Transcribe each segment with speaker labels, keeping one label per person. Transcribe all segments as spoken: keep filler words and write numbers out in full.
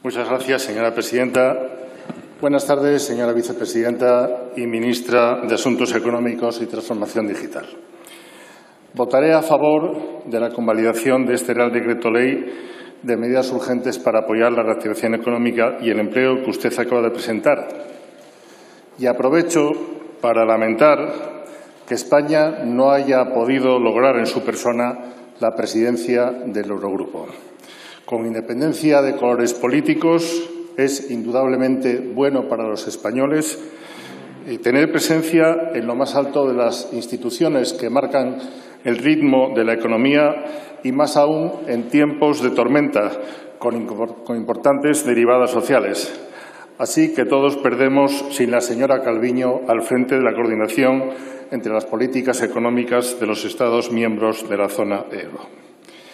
Speaker 1: Muchas gracias, señora presidenta. Buenas tardes, señora vicepresidenta y ministra de Asuntos Económicos y Transformación Digital. Votaré a favor de la convalidación de este Real Decreto Ley de medidas urgentes para apoyar la reactivación económica y el empleo que usted acaba de presentar. Y aprovecho para lamentar que España no haya podido lograr en su persona la presidencia del Eurogrupo. Con independencia de colores políticos, es indudablemente bueno para los españoles tener presencia en lo más alto de las instituciones que marcan el ritmo de la economía y más aún en tiempos de tormenta con importantes derivadas sociales. Así que todos perdemos sin la señora Calviño al frente de la coordinación entre las políticas económicas de los Estados miembros de la zona euro.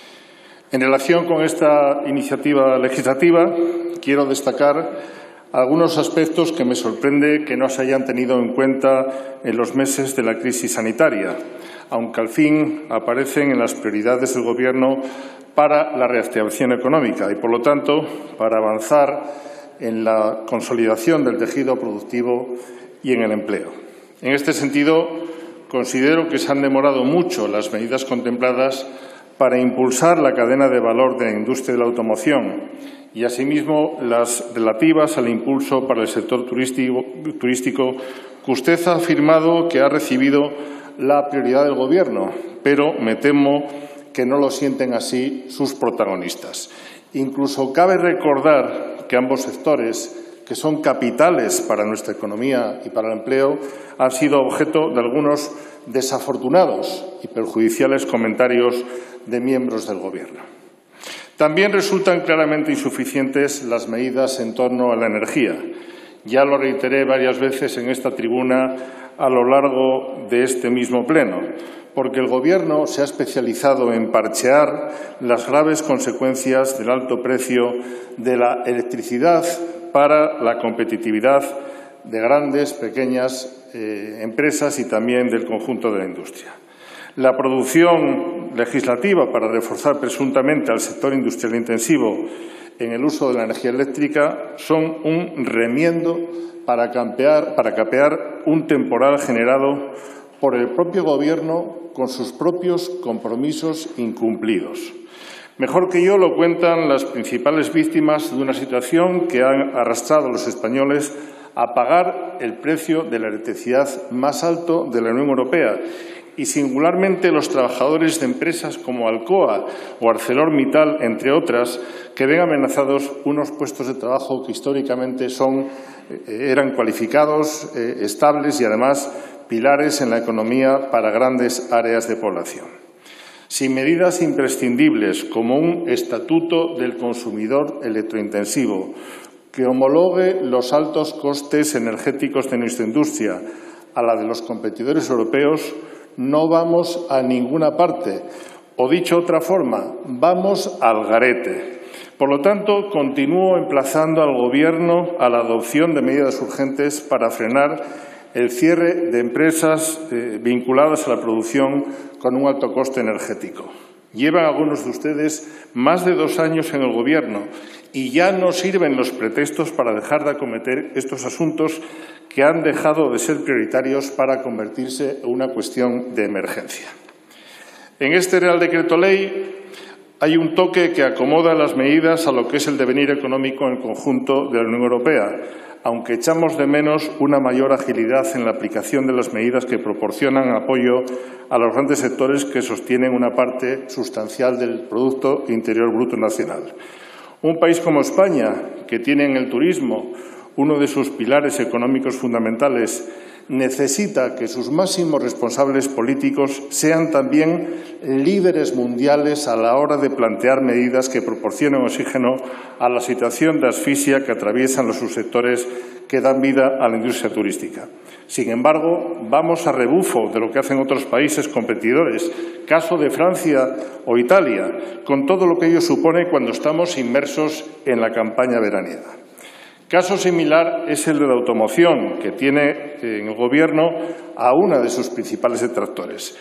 Speaker 1: En relación con esta iniciativa legislativa, quiero destacar algunos aspectos que me sorprende que no se hayan tenido en cuenta en los meses de la crisis sanitaria, aunque al fin aparecen en las prioridades del Gobierno para la reactivación económica y, por lo tanto, para avanzar en la consolidación del tejido productivo y en el empleo. En este sentido, considero que se han demorado mucho las medidas contempladas para impulsar la cadena de valor de la industria de la automoción y, asimismo, las relativas al impulso para el sector turístico, turístico que usted ha afirmado que ha recibido la prioridad del Gobierno, pero me temo que no lo sienten así sus protagonistas. Incluso cabe recordar que ambos sectores, que son capitales para nuestra economía y para el empleo, han sido objeto de algunos desafortunados y perjudiciales comentarios de miembros del Gobierno. También resultan claramente insuficientes las medidas en torno a la energía. Ya lo reiteré varias veces en esta tribuna a lo largo de este mismo pleno, porque el Gobierno se ha especializado en parchear las graves consecuencias del alto precio de la electricidad para la competitividad de grandes, pequeñas eh, empresas y también del conjunto de la industria. La producción legislativa para reforzar presuntamente al sector industrial intensivo en el uso de la energía eléctrica son un remiendo para, campear, para capear un temporal generado por el propio Gobierno con sus propios compromisos incumplidos. Mejor que yo lo cuentan las principales víctimas de una situación que han arrastrado a los españoles a pagar el precio de la electricidad más alto de la Unión Europea y, singularmente, los trabajadores de empresas como Alcoa o ArcelorMittal, entre otras, que ven amenazados unos puestos de trabajo que históricamente son, eh, eran cualificados, eh, estables y, además, pilares en la economía para grandes áreas de población. Sin medidas imprescindibles como un estatuto del consumidor electrointensivo que homologue los altos costes energéticos de nuestra industria a la de los competidores europeos, no vamos a ninguna parte. O, dicho de otra forma, vamos al garete. Por lo tanto, continúo emplazando al Gobierno a la adopción de medidas urgentes para frenar el cierre de empresas eh, vinculadas a la producción con un alto coste energético. Llevan algunos de ustedes más de dos años en el Gobierno y ya no sirven los pretextos para dejar de acometer estos asuntos que han dejado de ser prioritarios para convertirse en una cuestión de emergencia. En este Real Decreto Ley hay un toque que acomoda las medidas a lo que es el devenir económico en el conjunto de la Unión Europea, aunque echamos de menos una mayor agilidad en la aplicación de las medidas que proporcionan apoyo a los grandes sectores que sostienen una parte sustancial del Producto Interior Bruto Nacional. Un país como España, que tiene en el turismo uno de sus pilares económicos fundamentales, necesita que sus máximos responsables políticos sean también líderes mundiales a la hora de plantear medidas que proporcionen oxígeno a la situación de asfixia que atraviesan los subsectores que dan vida a la industria turística. Sin embargo, vamos a rebufo de lo que hacen otros países competidores, caso de Francia o Italia, con todo lo que ello supone cuando estamos inmersos en la campaña veraniega. Caso similar es el de la automoción, que tiene en el Gobierno a una de sus principales detractores.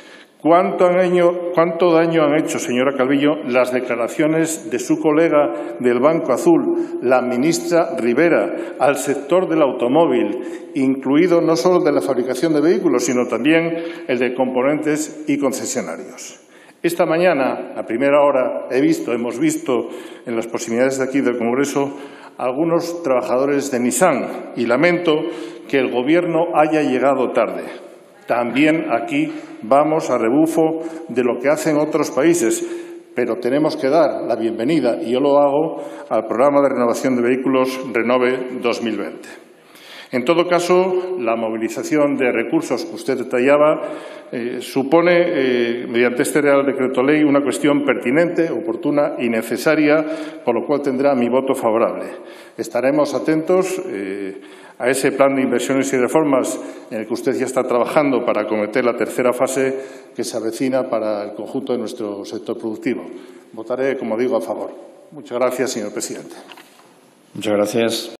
Speaker 1: ¿Cuánto, han hecho, ¿Cuánto daño han hecho, señora Calviño, las declaraciones de su colega del Banco Azul, la ministra Rivera, al sector del automóvil, incluido no solo el de la fabricación de vehículos, sino también el de componentes y concesionarios? Esta mañana, a primera hora, he visto, hemos visto en las proximidades de aquí del Congreso algunos trabajadores de Nissan y lamento que el Gobierno haya llegado tarde. También aquí vamos a rebufo de lo que hacen otros países, pero tenemos que dar la bienvenida, y yo lo hago, al programa de renovación de vehículos Renove dos mil veinte. En todo caso, la movilización de recursos que usted detallaba eh, supone, eh, mediante este Real Decreto Ley, una cuestión pertinente, oportuna y necesaria, por lo cual tendrá mi voto favorable. Estaremos atentos eh, a ese plan de inversiones y reformas en el que usted ya está trabajando para acometer la tercera fase que se avecina para el conjunto de nuestro sector productivo. Votaré, como digo, a favor. Muchas gracias, señor presidente.
Speaker 2: Muchas gracias.